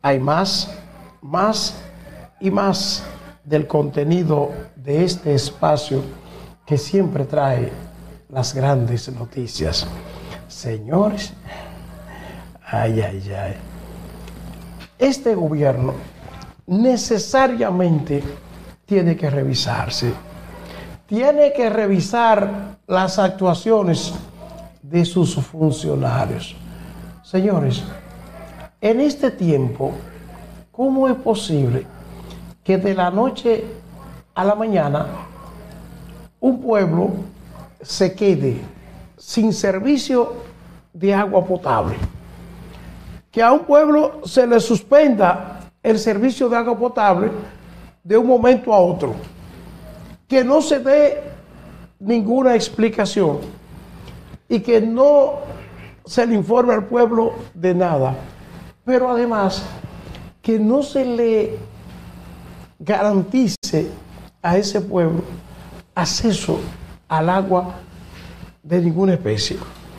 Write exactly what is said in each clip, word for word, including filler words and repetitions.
hay más, más y más del contenido de este espacio que siempre trae las grandes noticias. Señores, ay, ay, ay. Este gobierno necesariamente tiene que revisarse. Tiene que revisar las actuaciones de sus funcionarios. Señores, en este tiempo, ¿cómo es posible que de la noche a la mañana un pueblo se quede sin servicio de agua potable? Que a un pueblo se le suspenda el servicio de agua potable de un momento a otro. Que no se dé ninguna explicación y que no se le informe al pueblo de nada. Pero además, que no se le garantice a ese pueblo acceso al agua de ninguna especie.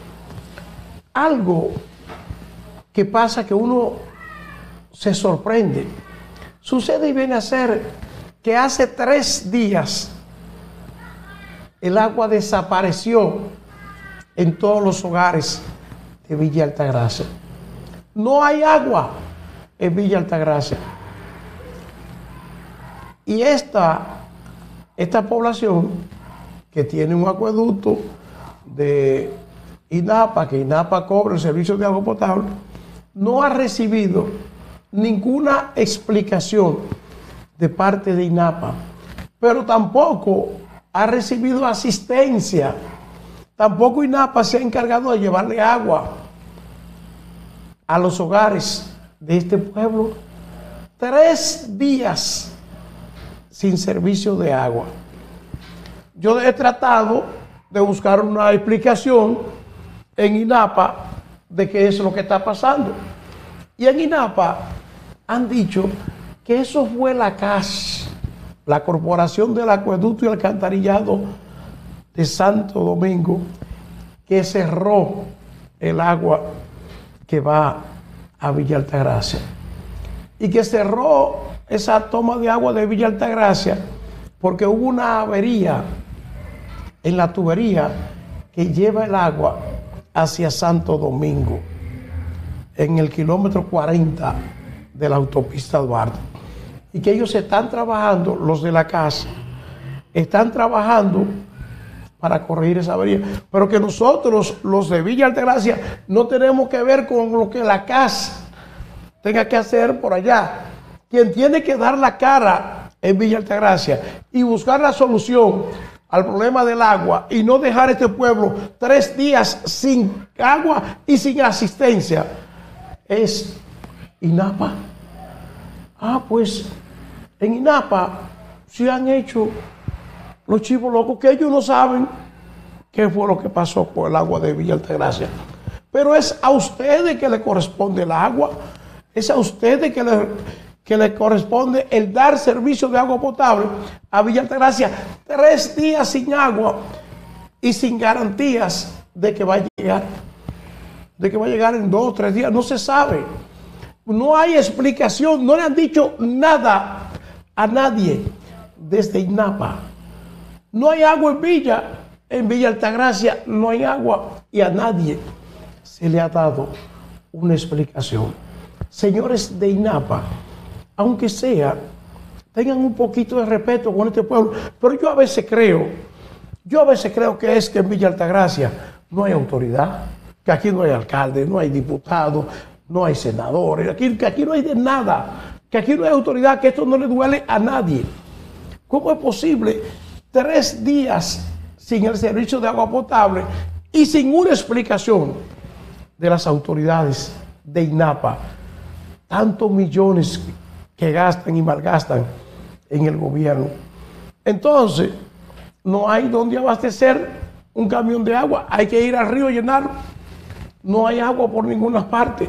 Algo que pasa que uno se sorprende. Sucede y viene a ser que hace tres días el agua desapareció en todos los hogares de Villa Altagracia. No hay agua en Villa Altagracia. Y esta, esta población que tiene un acueducto de INAPA, que INAPA cobra el servicio de agua potable, no ha recibido ninguna explicación de parte de INAPA, pero tampoco ha recibido asistencia. Tampoco INAPA se ha encargado de llevarle agua a los hogares de este pueblo. Tres días sin servicio de agua. Yo he tratado de buscar una explicación en INAPA de qué es lo que está pasando. Y en INAPA han dicho que eso fue la C A S, la Corporación del Acueducto y Alcantarillado de Santo Domingo, que cerró el agua que va a Villa Altagracia. Y que cerró esa toma de agua de Villa Altagracia porque hubo una avería en la tubería que lleva el agua hacia Santo Domingo, en el kilómetro cuarenta de la autopista Duarte. Y que ellos están trabajando, los de la C A S, están trabajando para corregir esa avería. Pero que nosotros, los de Villa Altagracia, no tenemos que ver con lo que la C A S tenga que hacer por allá. Quien tiene que dar la cara en Villa Altagracia y buscar la solución al problema del agua y no dejar este pueblo tres días sin agua y sin asistencia es INAPA. Ah, pues en INAPA se han hecho los chivos locos, que ellos no saben qué fue lo que pasó con el agua de Villa Altagracia. Pero es a ustedes que le corresponde el agua, es a ustedes que le, que le corresponde el dar servicio de agua potable a Villa Altagracia. Tres días sin agua y sin garantías de que va a llegar, de que va a llegar en dos o tres días, no se sabe. No hay explicación, no le han dicho nada a nadie desde INAPA. No hay agua en Villa, en Villa Altagracia no hay agua y a nadie se le ha dado una explicación. Señores de INAPA, aunque sea, tengan un poquito de respeto con este pueblo, pero yo a veces creo, yo a veces creo que es que en Villa Altagracia no hay autoridad, que aquí no hay alcalde, no hay diputado, no hay senadores, aquí, que aquí no hay de nada, que aquí no hay autoridad, que esto no le duele a nadie. ¿Cómo es posible tres días sin el servicio de agua potable y sin una explicación de las autoridades de INAPA? Tantos millones que gastan y malgastan en el gobierno. Entonces, no hay donde abastecer un camión de agua, hay que ir al río a llenarlo. No hay agua por ninguna parte.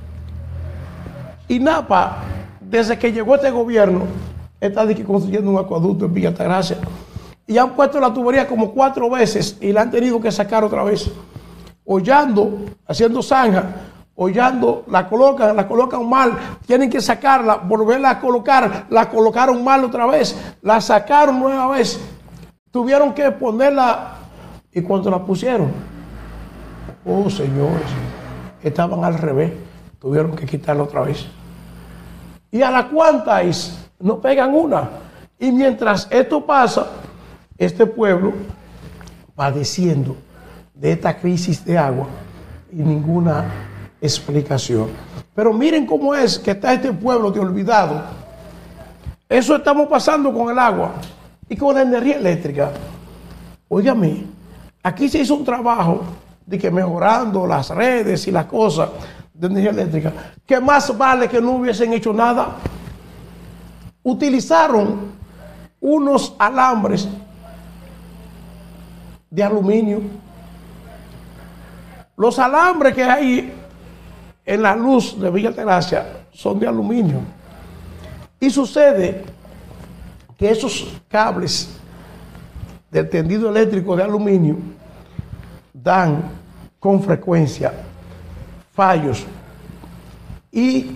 INAPA, desde que llegó este gobierno, está construyendo un acueducto en Villa Altagracia y han puesto la tubería como cuatro veces y la han tenido que sacar otra vez, hollando, haciendo zanja, hollando, la colocan, la colocan mal, tienen que sacarla, volverla a colocar, la colocaron mal otra vez, la sacaron nueva vez, tuvieron que ponerla, y cuando la pusieron, oh señores, estaban al revés, tuvieron que quitarla otra vez. Y a la cuantas no pegan una. Y mientras esto pasa, este pueblo padeciendo de esta crisis de agua y ninguna explicación. Pero miren cómo es que está este pueblo de olvidado. Eso estamos pasando con el agua y con la energía eléctrica. Óigame, aquí se hizo un trabajo de que mejorando las redes y las cosas de energía eléctrica, que más vale que no hubiesen hecho nada. Utilizaron unos alambres de aluminio. Los alambres que hay en la luz de Villa Altagracia son de aluminio. Y sucede que esos cables del tendido eléctrico de aluminio dan con frecuencia fallos. Y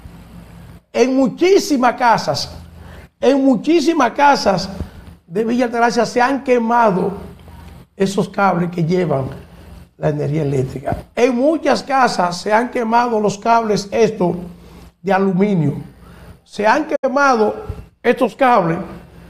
en muchísimas casas, en muchísimas casas de Villa Altagracia se han quemado esos cables que llevan la energía eléctrica. En muchas casas se han quemado los cables estos de aluminio. Se han quemado estos cables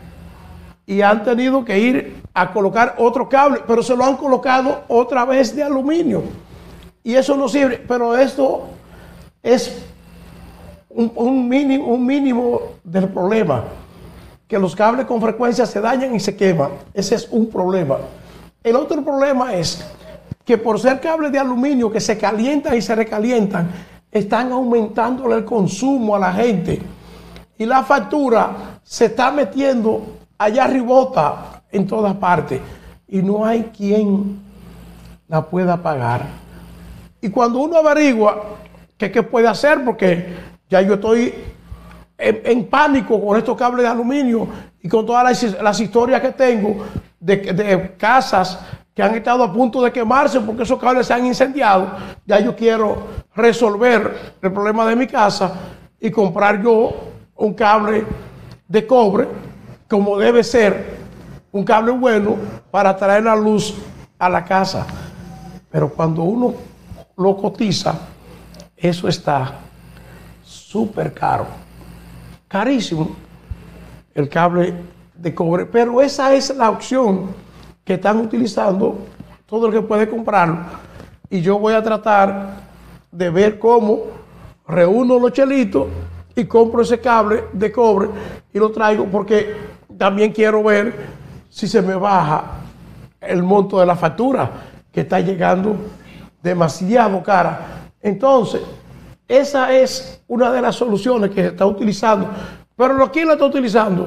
y han tenido que ir a colocar otro cable, pero se lo han colocado otra vez de aluminio. Y eso no sirve, pero esto es un, un, mínimo, un mínimo del problema. Que los cables con frecuencia se dañan y se queman. Ese es un problema. El otro problema es que por ser cables de aluminio que se calientan y se recalientan, están aumentando el consumo a la gente. Y la factura se está metiendo allá arribota en todas partes. Y no hay quien la pueda pagar. Y cuando uno averigua que qué puede hacer, porque ya yo estoy en, en pánico con estos cables de aluminio y con todas las, las historias que tengo de, de casas que han estado a punto de quemarse porque esos cables se han incendiado, ya yo quiero resolver el problema de mi casa y comprar yo un cable de cobre, como debe ser, un cable bueno para traer la luz a la casa. Pero cuando uno lo cotiza, eso está súper caro, carísimo, el cable de cobre. Pero esa es la opción que están utilizando todo el que puede comprarlo. Y yo voy a tratar de ver cómo reúno los chelitos y compro ese cable de cobre y lo traigo, porque también quiero ver si se me baja el monto de la factura, que está llegando demasiado cara. Entonces, esa es una de las soluciones que se está utilizando. Pero ¿quién la está utilizando?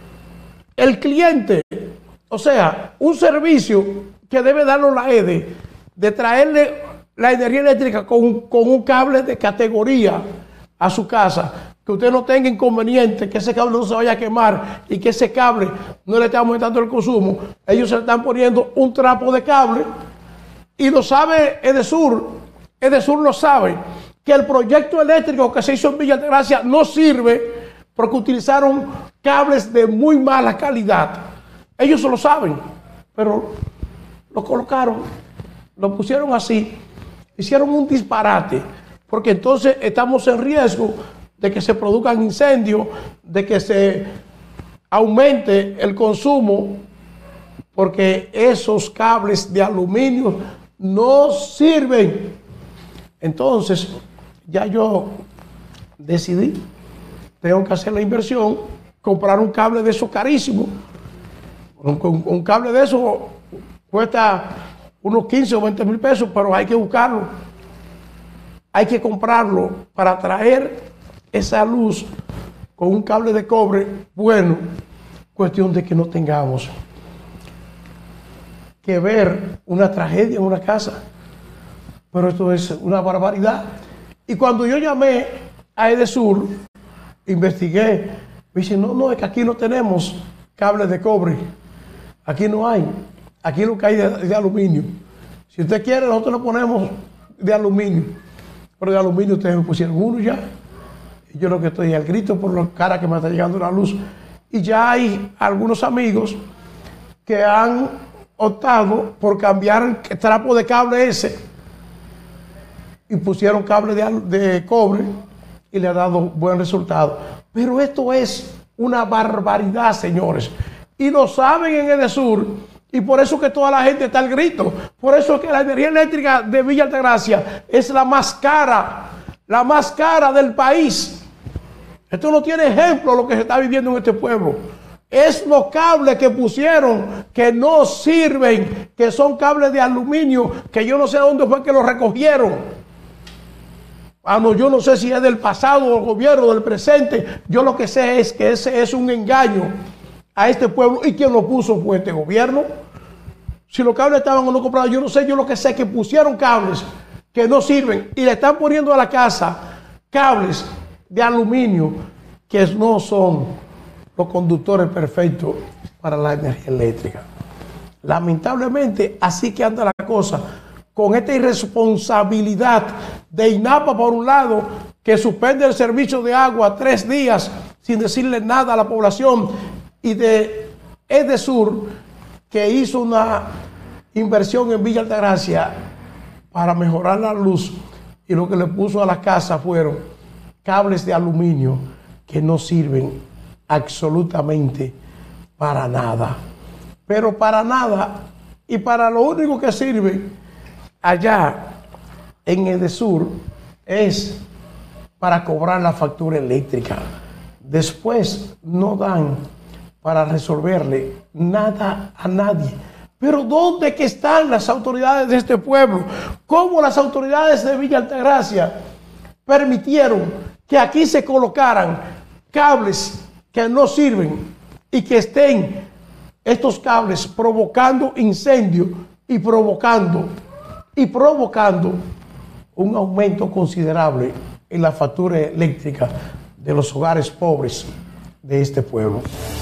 El cliente. O sea, un servicio que debe darnos la E D E, de traerle la energía eléctrica con, con un cable de categoría a su casa, que usted no tenga inconveniente, que ese cable no se vaya a quemar y que ese cable no le esté aumentando el consumo. Ellos se le están poniendo un trapo de cable y lo sabe Edesur. Edesur lo sabe, que el proyecto eléctrico que se hizo en Villa Altagracia no sirve porque utilizaron cables de muy mala calidad. Ellos lo saben, pero lo colocaron, lo pusieron así, hicieron un disparate, porque entonces estamos en riesgo de que se produzcan incendios, de que se aumente el consumo, porque esos cables de aluminio no sirven. Entonces, ya yo decidí, tengo que hacer la inversión, comprar un cable de esos carísimos. Un, un, un cable de eso cuesta unos quince o veinte mil pesos, pero hay que buscarlo. Hay que comprarlo para traer esa luz con un cable de cobre bueno. Cuestión de que no tengamos que ver una tragedia en una casa. Pero esto es una barbaridad. Y cuando yo llamé a Edesur, investigué, me dice, no, no, es que aquí no tenemos cables de cobre. Aquí no hay. Aquí lo que hay de, de aluminio. Si usted quiere, nosotros lo ponemos de aluminio. pero de aluminio ustedes me pusieron uno ya. Y yo lo que estoy al grito por la cara que me está llegando la luz. Y ya hay algunos amigos que han optado por cambiar el trapo de cable ese y pusieron cable de, de cobre y le ha dado buen resultado. Pero esto es una barbaridad, señores. Y lo saben en Edesur. Y por eso que toda la gente está al grito. Por eso es que la energía eléctrica de Villa Altagracia es la más cara, la más cara del país. Esto no tiene ejemplo lo que se está viviendo en este pueblo. Es los cables que pusieron que no sirven, que son cables de aluminio, que yo no sé dónde fue que los recogieron. Ah, no, yo no sé si es del pasado, del gobierno, del presente. Yo lo que sé es que ese es un engaño a este pueblo. ¿Y quién lo puso? Fue este gobierno. Si los cables estaban o no comprados, yo no sé. Yo lo que sé es que pusieron cables que no sirven y le están poniendo a la casa cables de aluminio que no son los conductores perfectos para la energía eléctrica. Lamentablemente, así que anda la cosa, con esta irresponsabilidad de INAPA por un lado, que suspende el servicio de agua tres días sin decirle nada a la población, y de Edesur, que hizo una inversión en Villa Altagracia para mejorar la luz, y lo que le puso a la casa fueron cables de aluminio que no sirven absolutamente para nada. Pero para nada, y para lo único que sirve allá en Edesur es para cobrar la factura eléctrica. Después no dan para resolverle nada a nadie. Pero ¿dónde que están las autoridades de este pueblo? ¿Cómo las autoridades de Villa Altagracia permitieron que aquí se colocaran cables que no sirven y que estén estos cables provocando incendio y provocando y provocando un aumento considerable en la factura eléctrica de los hogares pobres de este pueblo?